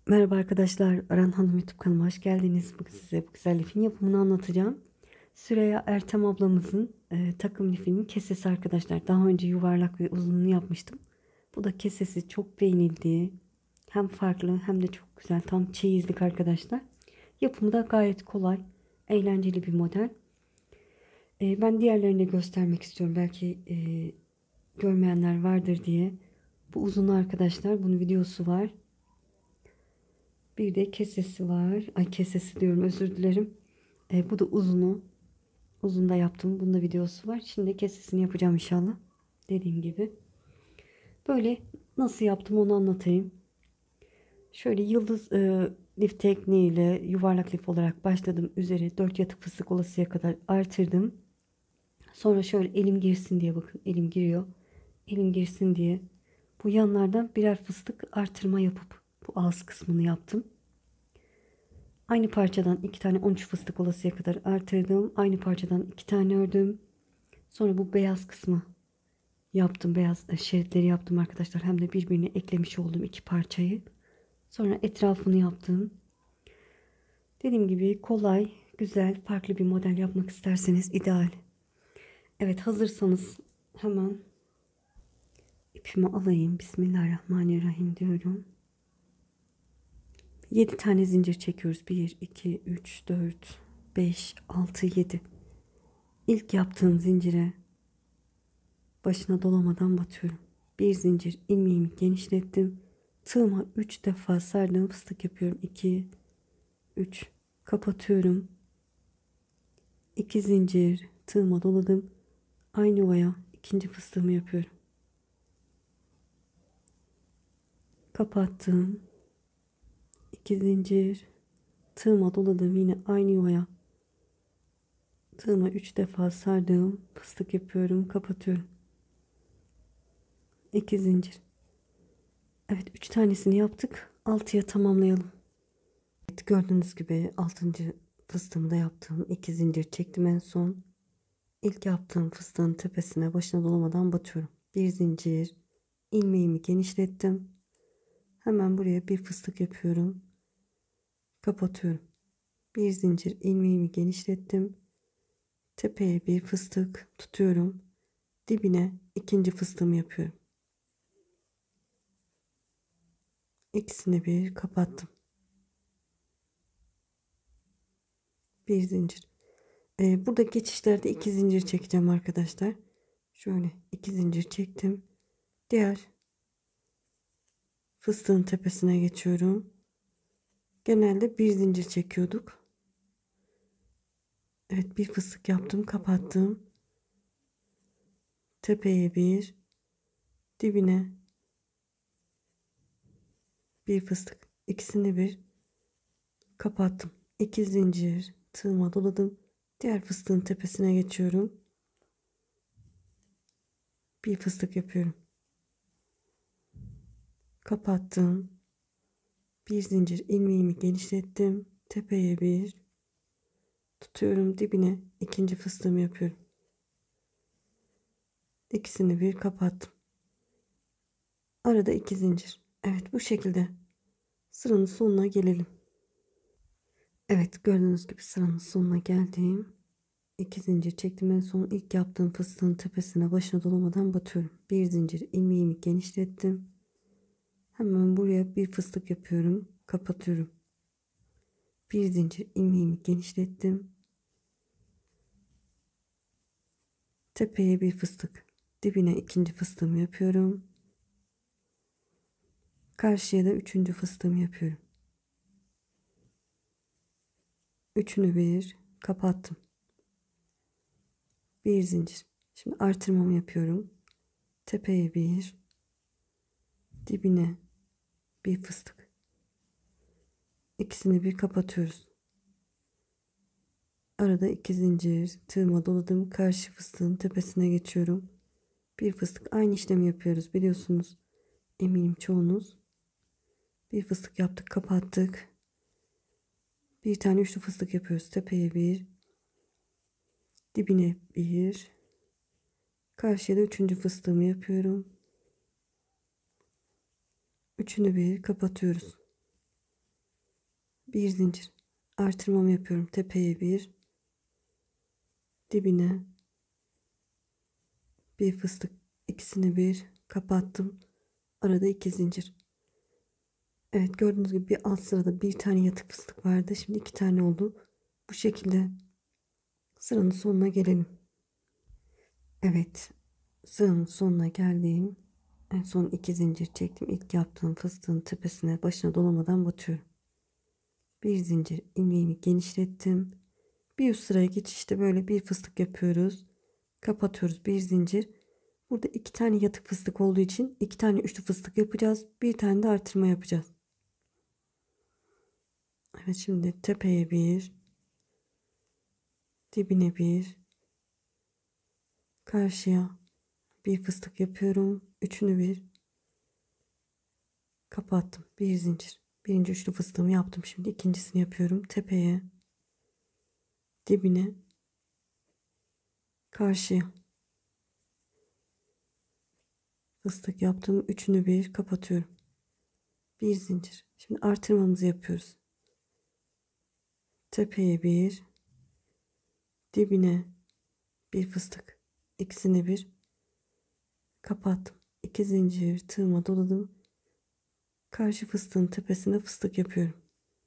Merhaba arkadaşlar, Aran Hanım YouTube kanalıma hoş geldiniz. Bugün size bu güzel lifin yapımını anlatacağım. Süreyya Ertem ablamızın takım lifinin kesesi arkadaşlar. Daha önce yuvarlak ve uzunluğu yapmıştım. Bu da kesesi çok beğenildi. Hem farklı hem de çok güzel. Tam çeyizlik arkadaşlar. Yapımı da gayet kolay. Eğlenceli bir model. Ben diğerlerini de göstermek istiyorum. Belki görmeyenler vardır diye. Bu uzun arkadaşlar. Bunun videosu var. Bir de kesesi var. Ay kesesi diyorum, özür dilerim. Bu da uzunu. Uzun da yaptım. Bunda videosu var. Şimdi kesesini yapacağım inşallah. Dediğim gibi. Böyle nasıl yaptım onu anlatayım. Şöyle yıldız lif tekniğiyle yuvarlak lif olarak başladım. Üzeri 4 yatık fıstık olasıya kadar artırdım. Sonra şöyle elim girsin diye, bakın elim giriyor. Elim girsin diye bu yanlardan birer fıstık artırma yapıp bu ağız kısmını yaptım. Aynı parçadan 2 tane 13 fıstık olasıya kadar artırdım. Aynı parçadan 2 tane ördüm. Sonra bu beyaz kısmı yaptım. Beyaz şeritleri yaptım arkadaşlar. Hem de birbirine eklemiş olduğum iki parçayı. Sonra etrafını yaptım. Dediğim gibi kolay, güzel, farklı bir model yapmak isterseniz ideal. Evet, hazırsanız hemen ipimi alayım. Bismillahirrahmanirrahim diyorum. 7 tane zincir çekiyoruz. 1, 2, 3, 4, 5, 6, 7. İlk yaptığım zincire başına dolamadan batıyorum. Bir zincir ilmeğimi genişlettim. Tığıma 3 defa sardığım fıstık yapıyorum. 2, 3 kapatıyorum. 2 zincir tığıma doladım. Aynı yuvaya ikinci fıstığımı yapıyorum. Kapattım. 2 zincir tığıma doladım, yine aynı yuvaya tığıma 3 defa sardığım fıstık yapıyorum. Kapatıyorum. 2 zincir. Evet, 3 tanesini yaptık. 6'ya tamamlayalım. Evet, gördüğünüz gibi 6. fıstığımı da yaptım. 2 zincir çektim en son. İlk yaptığım fıstığın tepesine başına dolamadan batıyorum. Bir zincir ilmeğimi genişlettim. Hemen buraya bir fıstık yapıyorum. Kapatıyorum. Bir zincir ilmeğimi genişlettim. Tepeye bir fıstık tutuyorum. Dibine ikinci fıstığımı yapıyorum. İkisini bir kapattım. Bir zincir. Burada geçişlerde 2 zincir çekeceğim arkadaşlar. Şöyle 2 zincir çektim. Diğer fıstığın tepesine geçiyorum. Genelde bir zincir çekiyorduk. Evet, bir fıstık yaptım, kapattım. Tepeye bir, dibine bir fıstık. İkisini bir kapattım. 2 zincir tığıma doladım. Diğer fıstığın tepesine geçiyorum. Bir fıstık yapıyorum. Kapattım. Bir zincir ilmeğimi genişlettim. Tepeye bir tutuyorum. Dibine ikinci fıstığımı yapıyorum. İkisini bir kapattım. Arada 2 zincir. Evet, bu şekilde sıranın sonuna gelelim. Evet, gördüğünüz gibi sıranın sonuna geldim. 2 zincir çektim, en son ilk yaptığım fıstığın tepesine başına dolamadan batıyorum. Bir zincir ilmeğimi genişlettim. Hemen buraya bir fıstık yapıyorum. Kapatıyorum. Bir zincir ilmeğimi genişlettim. Tepeye bir fıstık. Dibine ikinci fıstığımı yapıyorum. Karşıya da üçüncü fıstığımı yapıyorum. Üçünü bir kapattım. Bir zincir. Şimdi artırmamı yapıyorum. Tepeye bir, dibine bir fıstık. İkisini bir kapatıyoruz. Arada 2 zincir tığıma doladım. Karşı fıstığın tepesine geçiyorum. Bir fıstık, aynı işlemi yapıyoruz biliyorsunuz. Eminim çoğunuz. Bir fıstık yaptık, kapattık. Bir tane üçlü fıstık yapıyoruz. Tepeye bir, dibine bir, karşıya da üçüncü fıstığımı yapıyorum. Üçünü bir kapatıyoruz. Bir zincir artırmamı yapıyorum. Tepeye bir, dibine bir fıstık, ikisini bir kapattım. Arada 2 zincir. Evet, gördüğünüz gibi bir alt sırada bir tane yatık fıstık vardı. Şimdi 2 tane oldu. Bu şekilde sıranın sonuna gelelim. Evet, sıranın sonuna geldim. En son 2 zincir çektim. İlk yaptığım fıstığın tepesine başına dolamadan batıyorum. Bir zincir ilmeğimi genişlettim. Bir üst sıraya geçişte böyle bir fıstık yapıyoruz. Kapatıyoruz, bir zincir. Burada 2 tane yatık fıstık olduğu için 2 tane üçlü fıstık yapacağız. Bir tane de artırma yapacağız. Evet, şimdi tepeye bir, dibine bir, karşıya bir fıstık yapıyorum. Üçünü bir kapattım. Bir zincir. Birinci üçlü fıstığımı yaptım. Şimdi ikincisini yapıyorum. Tepeye, dibine, karşıya fıstık yaptım. Üçünü bir kapatıyorum. Bir zincir. Şimdi artırmamızı yapıyoruz. Tepeye bir, dibine bir fıstık. İkisini bir kapattım. 2 zincir tığıma doladım. Karşı fıstığın tepesine fıstık yapıyorum.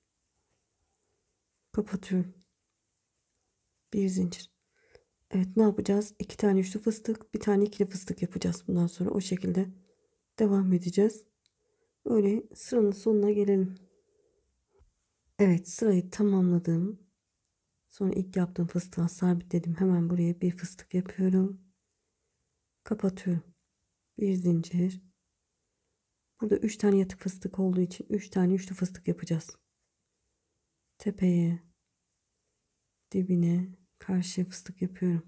Kapatıyorum. Bir zincir. Evet, ne yapacağız? 2 tane üçlü fıstık, bir tane ikili fıstık yapacağız. Bundan sonra o şekilde devam edeceğiz. Böyle sıranın sonuna gelelim. Evet, sırayı tamamladım. Sonra ilk yaptığım fıstığa sabitledim. Hemen buraya bir fıstık yapıyorum. Kapatıyorum. Bir zincir. Burada 3 tane yatık fıstık olduğu için 3 tane üçlü fıstık yapacağız. Tepeye, dibine, karşıya fıstık yapıyorum.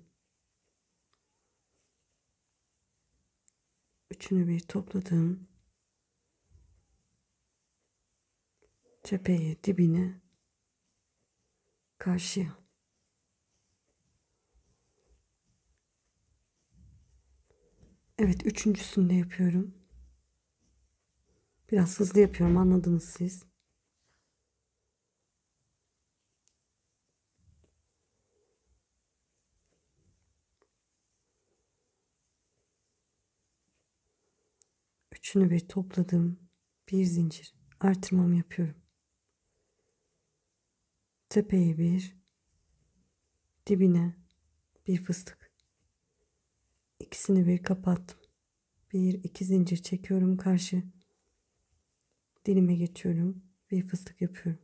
Üçünü bir topladım. Tepeye, dibine, karşıya. Evet, üçüncüsünü de yapıyorum. Biraz hızlı yapıyorum, anladınız siz. Üçünü bir topladım. Bir zincir artırmamı yapıyorum. Tepeye bir, dibine bir fıstık. İkisini bir kapattım. Bir iki zincir çekiyorum, karşı dilime geçiyorum. Bir fıstık yapıyorum.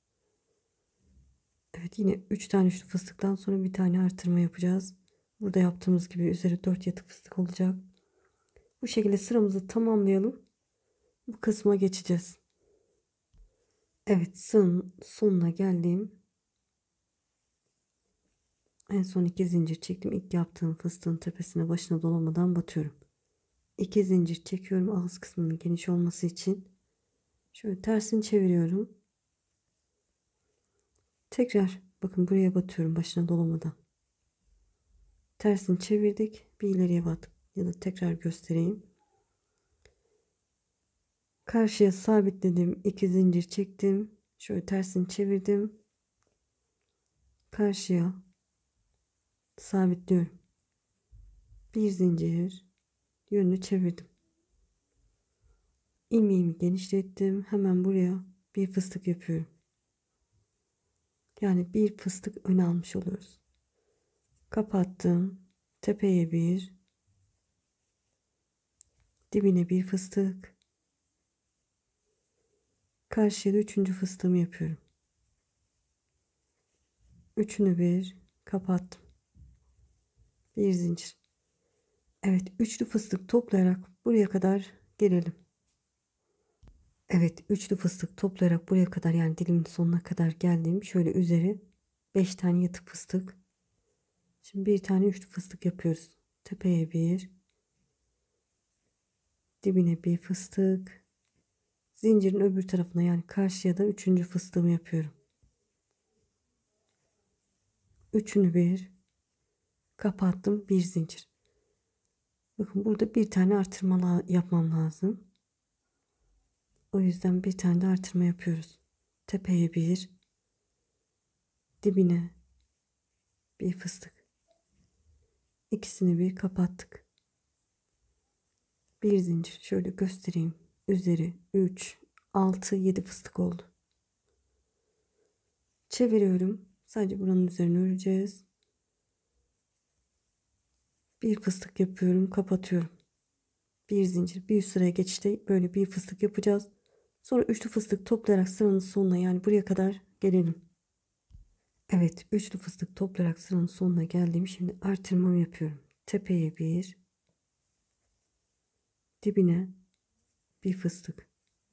Evet, yine 3 tane üçlü fıstıktan sonra bir tane artırma yapacağız. Burada yaptığımız gibi üzeri 4 yatık fıstık olacak. Bu şekilde sıramızı tamamlayalım. Bu kısma geçeceğiz. Evet, sıranın sonuna geldim. En son 2 zincir çektim. İlk yaptığım fıstığın tepesine başına dolamadan batıyorum. 2 zincir çekiyorum ağız kısmının geniş olması için. Şöyle tersini çeviriyorum. Tekrar bakın buraya batıyorum başına dolamadan. Tersini çevirdik. Bir ileriye battık. Ya da tekrar göstereyim. Karşıya sabitledim. 2 zincir çektim. Şöyle tersini çevirdim. Karşıya sabitliyorum. Bir zincir yönünü çevirdim. İlmeğimi genişlettim. Hemen buraya bir fıstık yapıyorum. Yani bir fıstık öne almış oluyoruz. Kapattım. Tepeye bir, dibine bir fıstık. Karşıya da üçüncü fıstığımı yapıyorum. Üçünü bir kapattım. Bir zincir. Evet, üçlü fıstık toplayarak buraya kadar gelelim. Evet, üçlü fıstık toplayarak buraya kadar, yani dilimin sonuna kadar geldim. Şöyle üzeri 5 tane yatık fıstık. Şimdi bir tane üçlü fıstık yapıyoruz. Tepeye bir, dibine bir fıstık. Zincirin öbür tarafına, yani karşıya da üçüncü fıstığımı yapıyorum. Üçünü bir kapattım, bir zincir. Bakın burada bir tane artırma yapmam lazım. O yüzden bir tane de artırma yapıyoruz. Tepeye bir, dibine bir fıstık. İkisini bir kapattık. Bir zincir şöyle göstereyim. Üzeri 3, 6, 7 fıstık oldu. Çeviriyorum. Sadece buranın üzerine öreceğiz. Bir fıstık yapıyorum, kapatıyorum. Bir zincir, bir üst sıraya geçişte böyle bir fıstık yapacağız. Sonra üçlü fıstık toplayarak sıranın sonuna, yani buraya kadar gelelim. Evet, üçlü fıstık toplayarak sıranın sonuna geldim. Şimdi artırmamı yapıyorum. Tepeye bir, dibine bir fıstık.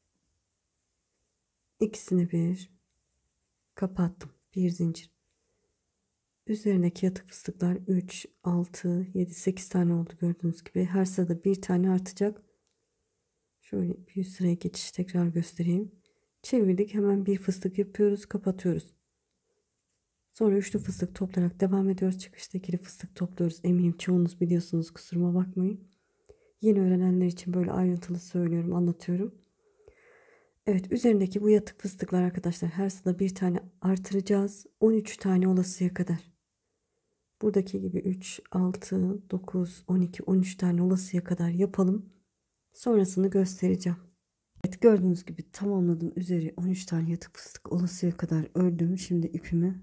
İkisini bir kapattım. Bir zincir. Üzerindeki yatık fıstıklar 3, 6, 7, 8 tane oldu gördüğünüz gibi. Her sırada bir tane artacak. Şöyle bir üst sıraya geçiş tekrar göstereyim. Çevirdik, hemen bir fıstık yapıyoruz, kapatıyoruz. Sonra üçlü fıstık toplayarak devam ediyoruz. Çıkışta ikili fıstık topluyoruz. Eminim çoğunuz biliyorsunuz, kusuruma bakmayın. Yeni öğrenenler için böyle ayrıntılı söylüyorum, anlatıyorum. Evet, üzerindeki bu yatık fıstıklar arkadaşlar, her sırada bir tane artıracağız. 13 tane olasıya kadar. Buradaki gibi 3, 6, 9, 12, 13 tane olasıya kadar yapalım. Sonrasını göstereceğim. Evet, gördüğünüz gibi tamamladım. Üzeri 13 tane yatık fıstık olasıya kadar ördüm. Şimdi ipimi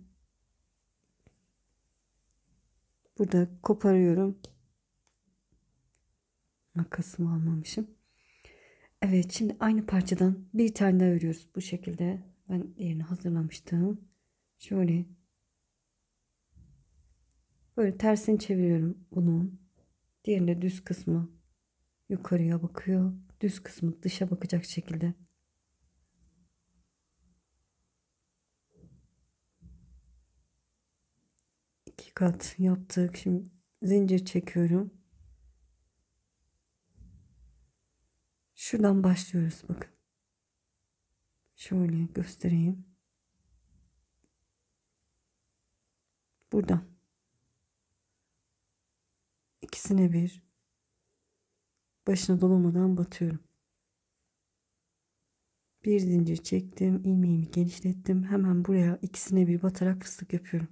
burada koparıyorum. Makasımı almamışım. Evet, şimdi aynı parçadan bir tane daha örüyoruz. Bu şekilde ben diğerini hazırlamıştım. Şöyle böyle tersini çeviriyorum bunun. Diğerinde düz kısmı yukarıya bakıyor. Düz kısmı dışa bakacak şekilde. İki kat yaptık. Şimdi zincir çekiyorum. Şuradan başlıyoruz, bakın. Şöyle göstereyim. Buradan ikisine bir, başına dolamadan batıyorum. Bir zincir çektim, ilmeğimi genişlettim. Hemen buraya ikisine bir batarak fıstık yapıyorum.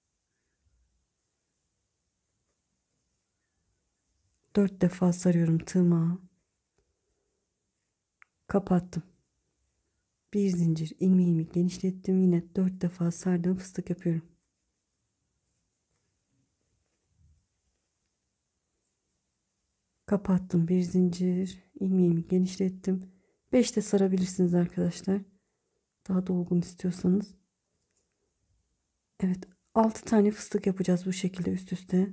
4 defa sarıyorum tığıma. Kapattım. Bir zincir, ilmeğimi genişlettim. Yine 4 defa sardım, fıstık yapıyorum. Kapattım. Bir zincir, ilmeğimi genişlettim. 5 de sarabilirsiniz arkadaşlar. Daha dolgun istiyorsanız. Evet, 6 tane fıstık yapacağız bu şekilde üst üste.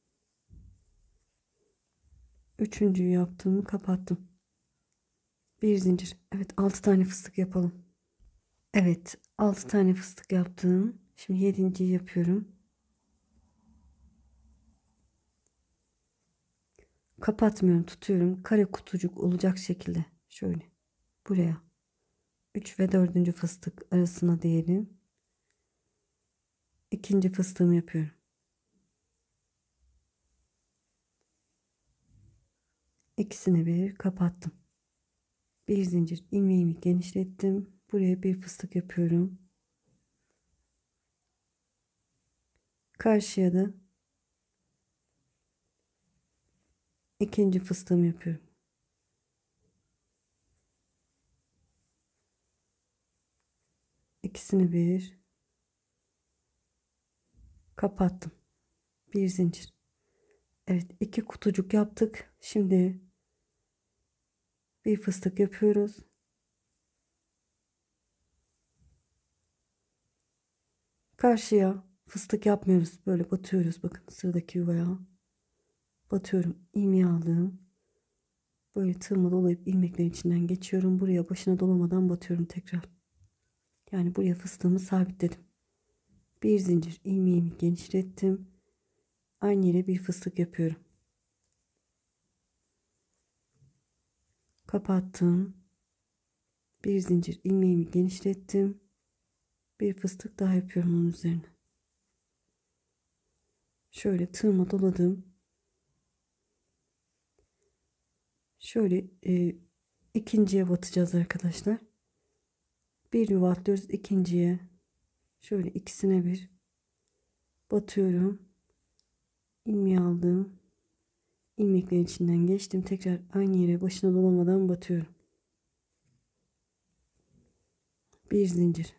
Üçüncüyü yaptım, kapattım. Bir zincir. Evet, 6 tane fıstık yapalım. Evet, 6 tane fıstık yaptım. Şimdi yedinciyi yapıyorum. Kapatmıyorum, tutuyorum. Kare kutucuk olacak şekilde. Şöyle buraya. 3 ve 4. fıstık arasına diyelim. İkinci fıstığımı yapıyorum. İkisini bir kapattım. Bir zincir, ilmeğimi genişlettim. Buraya bir fıstık yapıyorum. Karşıya da ikinci fıstığımı yapıyorum. İkisini bir kapattım. Bir zincir. Evet, iki kutucuk yaptık. Şimdi bir fıstık yapıyoruz. Karşıya fıstık yapmıyoruz. Böyle batıyoruz. Bakın, sıradaki yuvaya batıyorum. İlmeği aldım. Böyle tığıma dolayıp ilmeklerin içinden geçiyorum. Buraya başına dolamadan batıyorum tekrar. Yani buraya fıstığımı sabitledim. Bir zincir, ilmeğimi genişlettim. Aynı yere bir fıstık yapıyorum. Kapattım. Bir zincir, ilmeğimi genişlettim. Bir fıstık daha yapıyorum onun üzerine. Şöyle tığıma doladım. Şöyle ikinciye batacağız arkadaşlar. Bir yuva atlıyoruz. İkinciye şöyle ikisine bir batıyorum. İlmeği aldım. İlmeklerin içinden geçtim. Tekrar aynı yere başına dolamadan batıyorum. Bir zincir.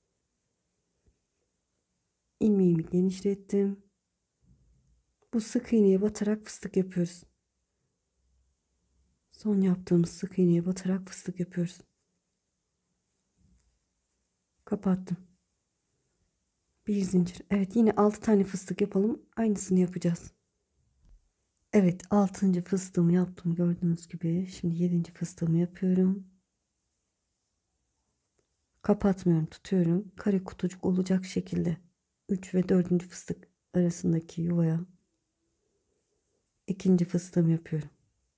İlmeğimi genişlettim. Bu sık iğneye batarak fıstık yapıyoruz. Son yaptığımız sık iğneye batarak fıstık yapıyoruz. Kapattım. Bir zincir. Evet, yine 6 tane fıstık yapalım. Aynısını yapacağız. Evet, 6. fıstığımı yaptım gördüğünüz gibi. Şimdi 7. fıstığımı yapıyorum. Kapatmıyorum, tutuyorum. Kare kutucuk olacak şekilde 3 ve 4. fıstık arasındaki yuvaya ikinci fıstığımı yapıyorum.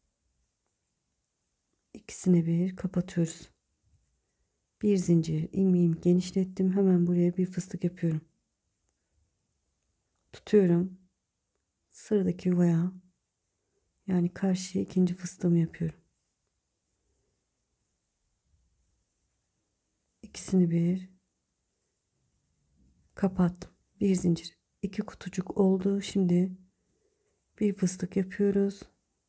İkisini bir kapatıyoruz. Bir zincir, ilmeğimi genişlettim. Hemen buraya bir fıstık yapıyorum. Tutuyorum. Sıradaki yuvaya, yani karşıya ikinci fıstığımı yapıyorum. İkisini bir kapattım. Bir zincir, iki kutucuk oldu. Şimdi bir fıstık yapıyoruz.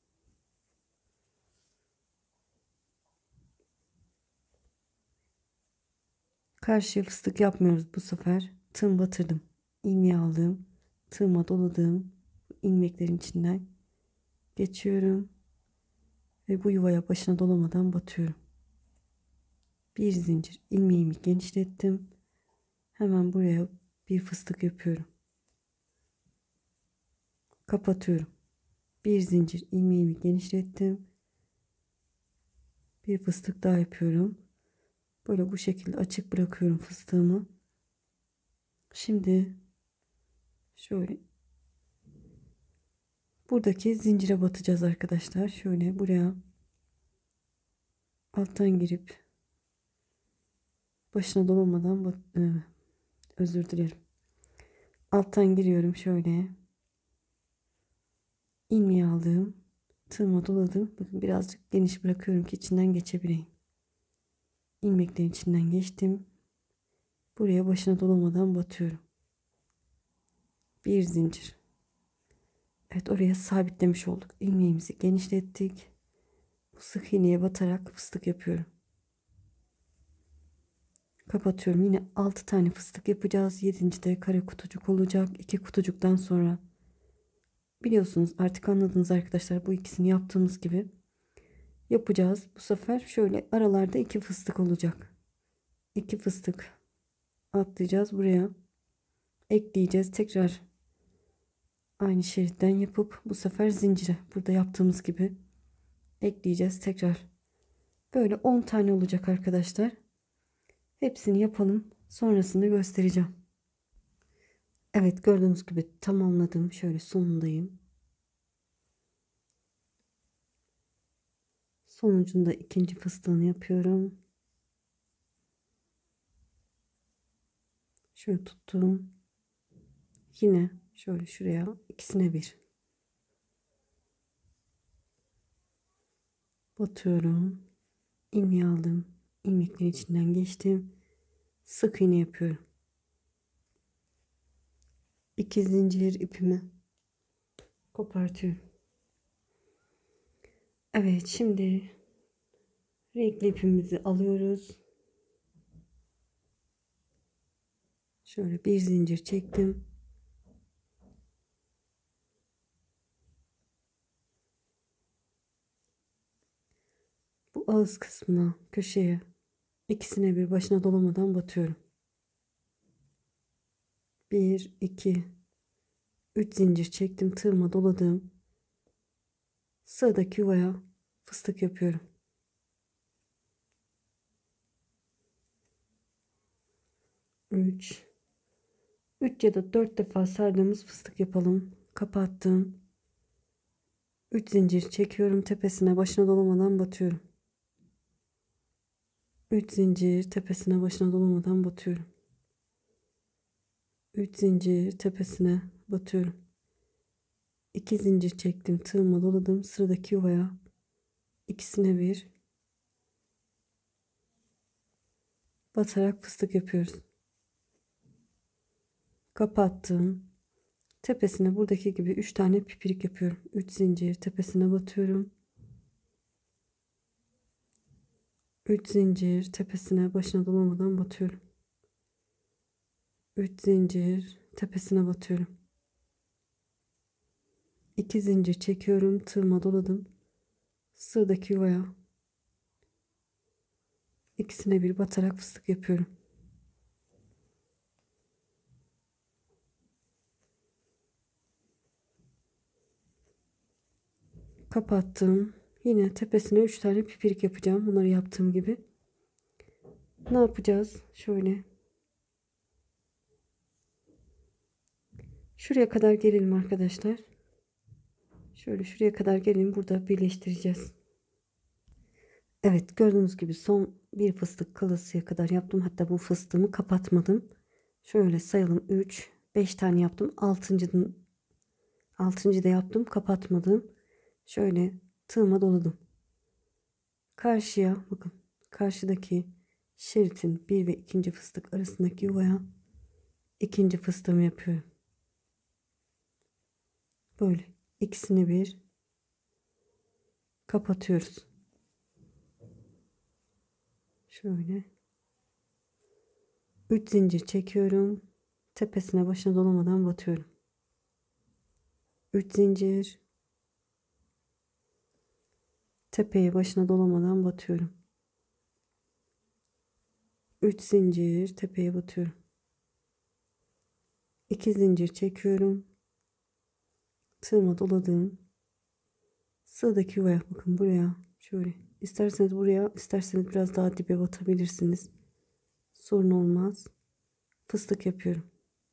Karşıya fıstık yapmıyoruz bu sefer. Tığım batırdım. İlmeği aldım. Tığıma doladım. İlmeklerin içinden geçiyorum. Ve bu yuvaya başına dolamadan batıyorum. Bir zincir, ilmeğimi genişlettim. Hemen buraya bir fıstık yapıyorum. Kapatıyorum. Bir zincir, ilmeğimi genişlettim. Bir fıstık daha yapıyorum. Böyle bu şekilde açık bırakıyorum fıstığımı. Şimdi şöyle buradaki zincire batacağız arkadaşlar. Şöyle buraya alttan girip başına dolamadan özür dilerim. Alttan giriyorum şöyle. İlmeği aldım. Tığıma doladım. Bakın birazcık geniş bırakıyorum ki içinden geçebileyim. İlmeklerin içinden geçtim. Buraya başına dolamadan batıyorum. Bir zincir. Evet, oraya sabitlemiş olduk. İlmeğimizi genişlettik. Bu sık iğneye batarak fıstık yapıyorum. Kapatıyorum. Yine 6 tane fıstık yapacağız. 7. de kare kutucuk olacak. 2 kutucuktan sonra biliyorsunuz, artık anladınız arkadaşlar, bu ikisini yaptığımız gibi yapacağız. Bu sefer şöyle aralarda 2 fıstık olacak. 2 fıstık atlayacağız, buraya ekleyeceğiz. Tekrar aynı şeritten yapıp bu sefer zincire burada yaptığımız gibi ekleyeceğiz tekrar. Böyle 10 tane olacak arkadaşlar. Hepsini yapalım. Sonrasında göstereceğim. Evet, gördüğünüz gibi tamamladım. Şöyle sonundayım. Sonucunda ikinci fıstığını yapıyorum. Şöyle tuttum. Yine şöyle şuraya ikisine bir batıyorum. İlmeği aldım. İlmeklerin içinden geçtim. Sık iğne yapıyorum. 2 zincir ipimi kopartıyorum. Evet, şimdi renkli ipimizi alıyoruz. Şöyle bir zincir çektim. Bu ağız kısmına, köşeye ikisine bir başına dolamadan batıyorum. 1 2 3 zincir çektim, tığıma doladım. Sıradaki yuvaya fıstık yapıyorum. 3 ya da 4 defa sardığımız fıstık yapalım. Kapattım. 3 zincir çekiyorum, tepesine başına dolamadan batıyorum. 3 zincir, tepesine başına dolamadan batıyorum. 3 zincir, tepesine batıyorum. 2 zincir çektim, tığıma doladım. Sıradaki yuvaya ikisine bir batarak fıstık yapıyoruz. Kapattım. Tepesine buradaki gibi 3 tane pipirik yapıyorum. 3 zincir tepesine batıyorum. 3 zincir tepesine, başına dolamadan batıyorum. 3 zincir tepesine batıyorum. 2 zincir çekiyorum. Tığıma doladım. Sıradaki yuvaya ikisine bir batarak fıstık yapıyorum. Kapattım. Yine tepesine 3 tane pipirik yapacağım. Bunları yaptığım gibi. Ne yapacağız? Şöyle. Şuraya kadar gelelim arkadaşlar. Şöyle şuraya kadar gelelim. Burada birleştireceğiz. Evet, gördüğünüz gibi son bir fıstık kalasıya kadar yaptım. Hatta bu fıstığımı kapatmadım. Şöyle sayalım. 3, 5 tane yaptım. 6. da yaptım. Kapatmadım. Şöyle tığıma doladım. Karşıya bakın. Karşıdaki şeritin 1 ve 2. fıstık arasındaki yuvaya ikinci fıstığımı yapıyorum. Böyle ikisini bir kapatıyoruz. Şöyle 3 zincir çekiyorum. Tepesine, başına dolamadan batıyorum. 3 zincir tepeye, başına dolamadan batıyorum. 3 zincir tepeye batıyorum. 2 zincir çekiyorum. Tığıma doladım. Sıradaki yuvaya bakın, buraya şöyle, isterseniz buraya, isterseniz biraz daha dibe batabilirsiniz. Sorun olmaz. Fıstık yapıyorum.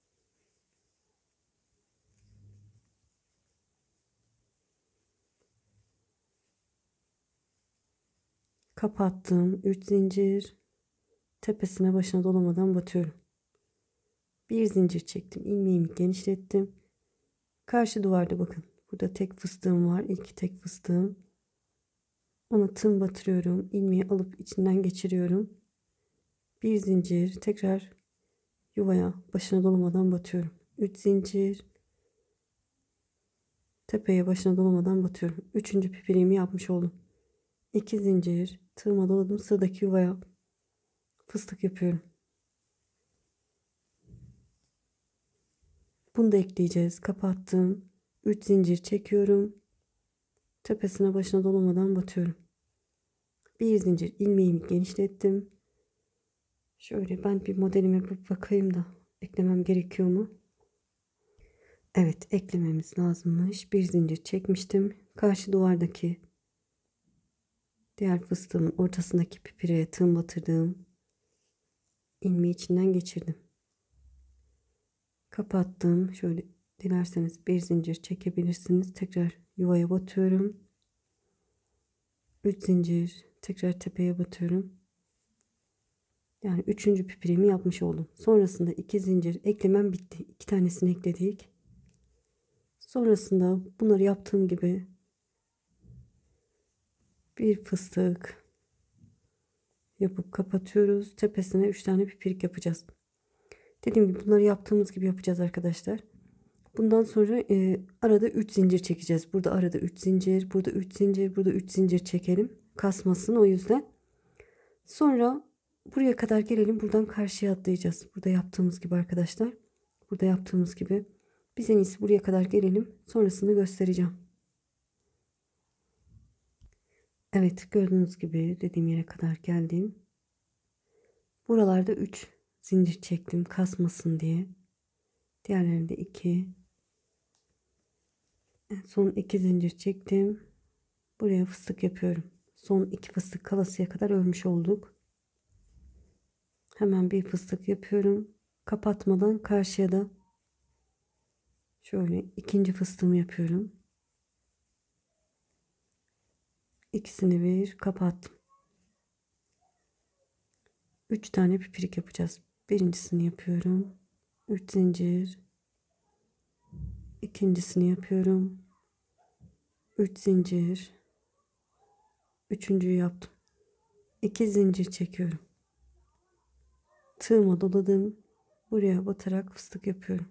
Kapattım. 3 zincir tepesine, başına dolamadan batıyorum. Bir zincir çektim. İlmeğimi genişlettim. Karşı duvarda bakın. Burada tek fıstığım var. İlk tek fıstığım. Ona tığım batırıyorum. İlmeği alıp içinden geçiriyorum. Bir zincir tekrar yuvaya, başına dolamadan batıyorum. 3 zincir tepeye, başına dolamadan batıyorum. 3. pipiriğimi yapmış oldum. 2 zincir tığıma doladım. Sıradaki yuvaya fıstık yapıyorum. Bunu da ekleyeceğiz. Kapattım. 3 zincir çekiyorum. Tepesine, başına dolamadan batıyorum. Bir zincir, ilmeğimi genişlettim. Şöyle ben bir modelime bir bakayım da eklemem gerekiyor mu? Evet, eklememiz lazımmış. Bir zincir çekmiştim. Karşı duvardaki diğer fıstığın ortasındaki pipireye tığım batırdığım ilmeği içinden geçirdim. Kapattım. Şöyle dilerseniz bir zincir çekebilirsiniz. Tekrar yuvaya batıyorum. 3 zincir tekrar tepeye batıyorum. Yani 3. pipirimi yapmış oldum. Sonrasında 2 zincir eklemem bitti. 2 tanesini ekledik. Sonrasında bunları yaptığım gibi bir fıstık yapıp kapatıyoruz. Tepesine 3 tane pipirik yapacağız. Dediğim gibi bunları yaptığımız gibi yapacağız arkadaşlar. Bundan sonra arada 3 zincir çekeceğiz. Burada arada 3 zincir, burada 3 zincir, burada 3 zincir çekelim. Kasmasın o yüzden. Sonra buraya kadar gelelim. Buradan karşıya atlayacağız. Burada yaptığımız gibi arkadaşlar. Burada yaptığımız gibi. Biz en iyisi buraya kadar gelelim. Sonrasını göstereceğim. Evet, gördüğünüz gibi dediğim yere kadar geldim. Buralarda 3 zincir çektim kasmasın diye. Diğerlerinde 2. Son 2 zincir çektim. Buraya fıstık yapıyorum. Son 2 fıstık kalasıya kadar örmüş olduk. Hemen bir fıstık yapıyorum. Kapatmadan karşıya da şöyle ikinci fıstığımı yapıyorum. İkisini bir kapattım. 3 tane pipirik yapacağız. Birincisini yapıyorum. 3 zincir. İkincisini yapıyorum. 3 zincir. Üçüncüyü yaptım. 2 zincir çekiyorum. Tığıma doladım. Buraya batarak fıstık yapıyorum.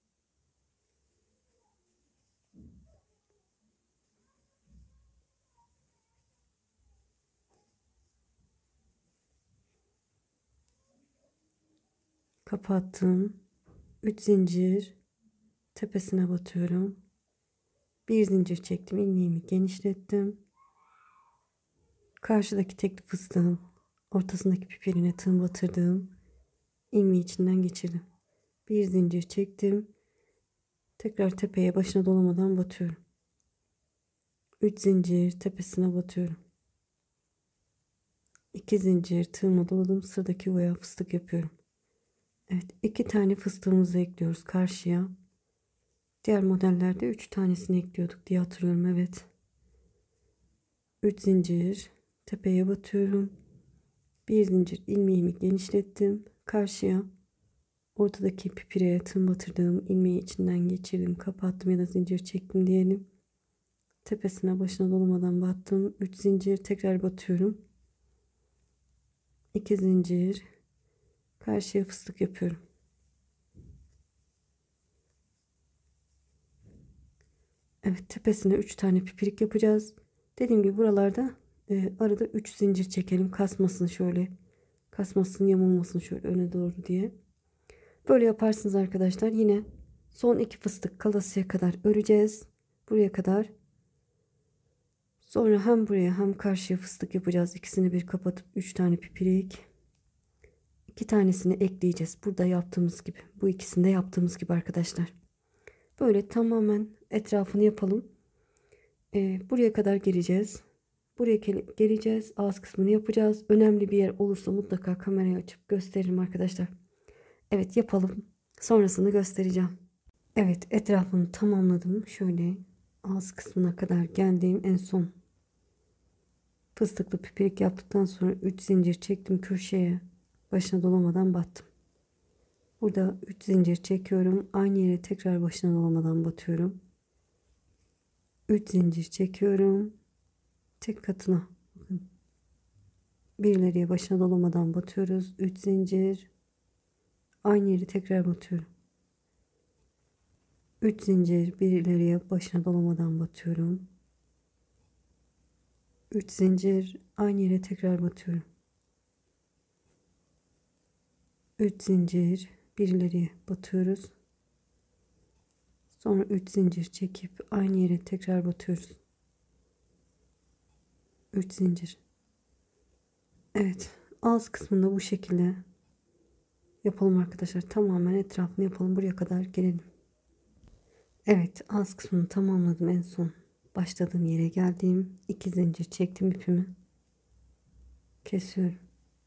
Kapattım. 3 zincir tepesine batıyorum. Bir zincir çektim. İlmeğimi genişlettim. Karşıdaki tekli fıstığın ortasındaki pipirine tığım batırdım. İlmeği içinden geçirdim. Bir zincir çektim. Tekrar tepeye başına dolamadan batıyorum. 3 zincir tepesine batıyorum. 2 zincir tığıma doladım. Sıradaki yuvaya fıstık yapıyorum. Evet, 2 tane fıstığımızı ekliyoruz karşıya. Diğer modellerde 3 tanesini ekliyorduk diye hatırlıyorum. Evet. 3 zincir tepeye batıyorum. Bir zincir ilmeğimi genişlettim. Karşıya ortadaki pipireye tığım batırdım. İlmeği içinden geçirdim. Kapattım ya da zincir çektim diyelim. Tepesine başına dolamadan battım. 3 zincir tekrar batıyorum. 2 zincir karşıya fıstık yapıyorum. Evet, tepesine 3 tane pipirik yapacağız. Dediğim gibi buralarda arada 3 zincir çekelim. Kasmasın şöyle. Kasmasın, yamulmasın şöyle öne doğru diye. Böyle yaparsınız arkadaşlar. Yine son 2 fıstık kalasıya kadar öreceğiz. Buraya kadar. Sonra hem buraya hem karşıya fıstık yapacağız. İkisini bir kapatıp 3 tane pipirik. 2 tanesini ekleyeceğiz. Burada yaptığımız gibi. Bu ikisinde yaptığımız gibi arkadaşlar. Böyle tamamen etrafını yapalım. Buraya kadar geleceğiz. Buraya geleceğiz. Ağız kısmını yapacağız. Önemli bir yer olursa mutlaka kamerayı açıp gösteririm arkadaşlar. Evet, yapalım. Sonrasını göstereceğim. Evet, etrafını tamamladım. Şöyle ağız kısmına kadar geldim. En son fıstıklı pipirik yaptıktan sonra 3 zincir çektim köşeye. Başına dolamadan battım. Burada 3 zincir çekiyorum. Aynı yere tekrar başına dolamadan batıyorum. 3 zincir çekiyorum. Tek katına. Bakın. Bir ileriye başına dolamadan batıyoruz. 3 zincir. Aynı yere tekrar batıyorum. 3 zincir, bir ileriye başına dolamadan batıyorum. 3 zincir, aynı yere tekrar batıyorum. 3 zincir, bir ileriye batıyoruz. Sonra 3 zincir çekip aynı yere tekrar batıyoruz. 3 zincir. Evet, ağız kısmında bu şekilde yapalım arkadaşlar. Tamamen etrafını yapalım. Buraya kadar gelelim. Evet, ağız kısmını tamamladım. En son başladığım yere geldim. 2 zincir çektim, ipimi kesiyorum.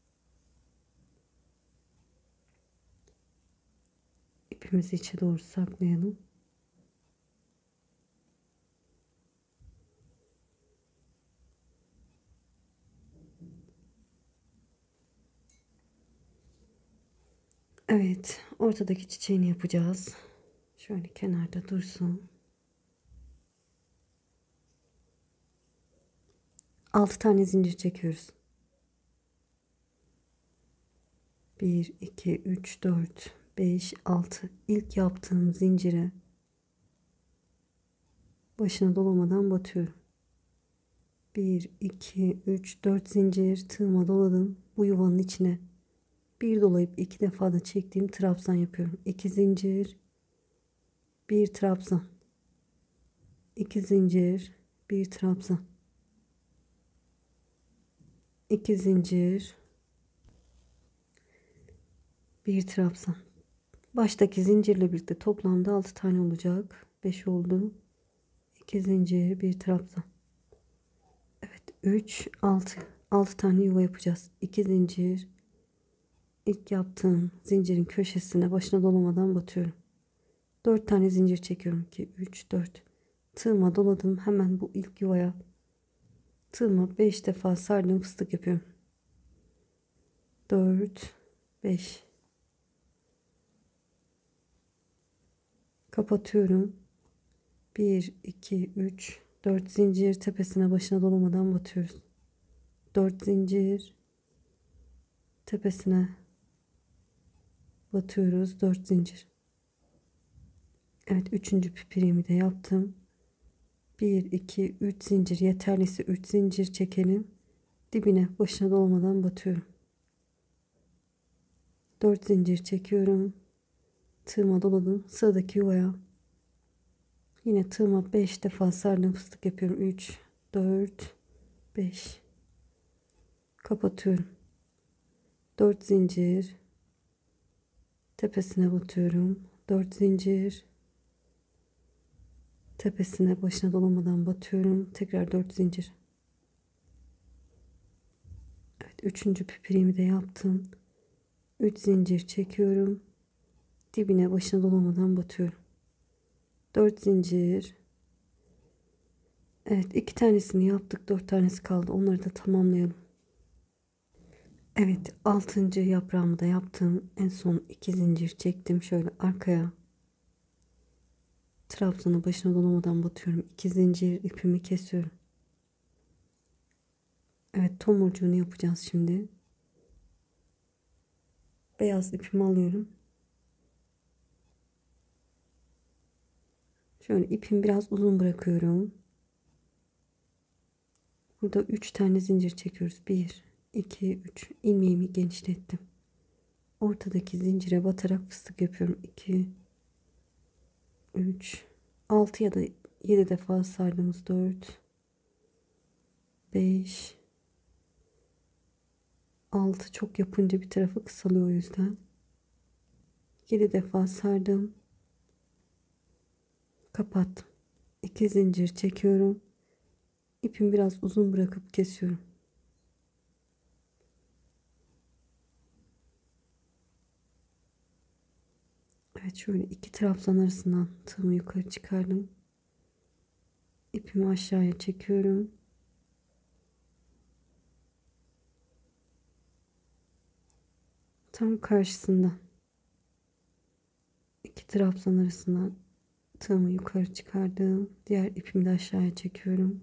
İpimizi içe doğru saklayalım. Evet, ortadaki çiçeğini yapacağız. Şöyle kenarda dursun. 6 tane zincir çekiyoruz. 1 2 3 4 5 6. İlk yaptığım zincire başına dolamadan batıyorum. 1 2 3 4 zincir tığıma doladım. Bu yuvanın içine bir dolayıp 2 defa da çektiğim trabzan yapıyorum. 2 zincir, bir trabzan, 2 zincir, bir trabzan, 2 zincir, bir trabzan. Baştaki zincirle birlikte toplamda 6 tane olacak. 5 oldu. 2 zincir, bir trabzan. Evet, 3 6 6 tane yuva yapacağız. 2 zincir. İlk yaptığım zincirin köşesine başına dolamadan batıyorum. 4 tane zincir çekiyorum. 2 3 4. Tığıma doladım. Hemen bu ilk yuvaya tığıma 5 defa sardım, fıstık yapıyorum. 4 5. Kapatıyorum. 1 2 3 4 zincir tepesine başına dolamadan batıyoruz. 4 zincir tepesine batıyoruz. 4 zincir. Evet, üçüncü pipirimi de yaptım. 1 2 3 zincir, yeterlisi 3 zincir çekelim. Dibine, başına dolmadan batıyorum. 4 zincir çekiyorum. Tığıma doladım. Sıradaki yuvaya yine tığıma 5 defa sardım, fıstık yapıyorum. 3 4 5 kapatıyorum. 4 zincir, tepesine batıyorum. 4 zincir, tepesine, başına dolamadan batıyorum. Tekrar 4 zincir. Evet, üçüncü pipirimi de yaptım. 3 zincir çekiyorum. Dibine, başına dolamadan batıyorum. 4 zincir. Evet, 2 tanesini yaptık. 4 tanesi kaldı. Onları da tamamlayalım. Evet, 6. yaprağımı da yaptım. En son 2 zincir çektim. Şöyle arkaya trabzanın başına dolamadan batıyorum. 2 zincir, ipimi kesiyorum. Evet, tomurcuğunu yapacağız şimdi. Beyaz ipimi alıyorum. Şöyle ipimi biraz uzun bırakıyorum. Burada 3 tane zincir çekiyoruz. 1 2 3. ilmeğimi genişlettim. Ortadaki zincire batarak fıstık yapıyorum. 2 3 6 ya da 7 defa sardığımız 4 5 6, çok yapınca bir tarafı kısalıyor, o yüzden 7 defa sardım, kapattım. 2 zincir çekiyorum. İpimi biraz uzun bırakıp kesiyorum. Evet, şöyle iki trabzan arasından tığımı yukarı çıkardım. İpimi aşağıya çekiyorum. Tam karşısında iki trabzan arasından tığımı yukarı çıkardım. Diğer ipimi de aşağıya çekiyorum.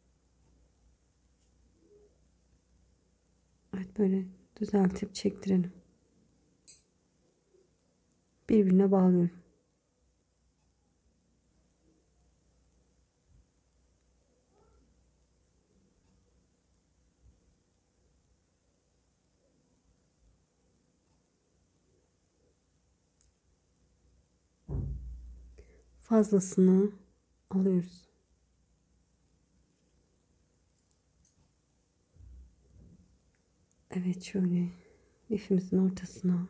Evet, böyle düzeltip çektirelim. Birbirine bağlıyorum. Fazlasını alıyoruz. Evet, şöyle lifimizin ortasına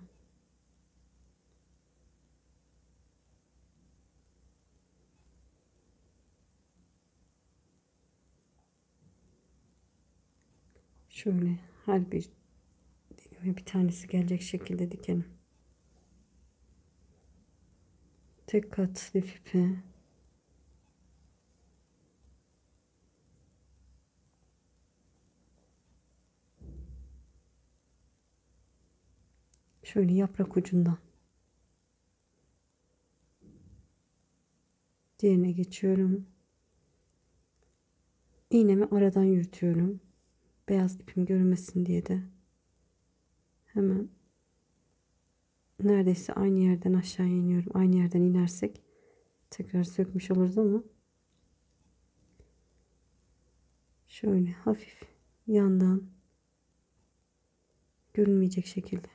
şöyle her bir dilime bir tanesi gelecek şekilde dikelim. Tek kat lif ipi, şöyle yaprak ucundan diğerine geçiyorum. İğnemi aradan yürütüyorum. Beyaz ipim görünmesin diye de hemen neredeyse aynı yerden aşağıya iniyorum. Aynı yerden inersek tekrar sökmüş oluruz ama şöyle hafif yandan görünmeyecek şekilde.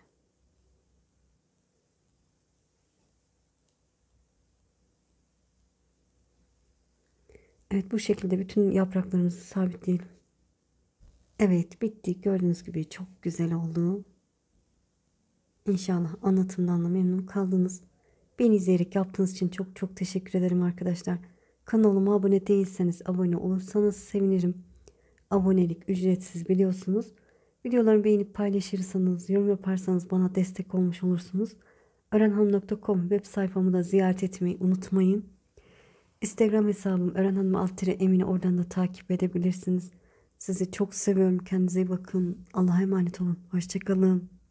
Evet, bu şekilde bütün yapraklarımızı sabitleyelim. Evet, bitti. Gördüğünüz gibi çok güzel oldu. İnşallah anlatımdan da memnun kaldınız. Beni izleyerek yaptığınız için çok çok teşekkür ederim arkadaşlar. Kanalıma abone değilseniz abone olursanız sevinirim. Abonelik ücretsiz, biliyorsunuz. Videolarımı beğenip paylaşırsanız, yorum yaparsanız bana destek olmuş olursunuz. Örenhanım.com web sayfamı da ziyaret etmeyi unutmayın. Instagram hesabım örenhanım_emine, oradan da takip edebilirsiniz. Sizi çok seviyorum. Kendinize iyi bakın. Allah'a emanet olun. Hoşçakalın.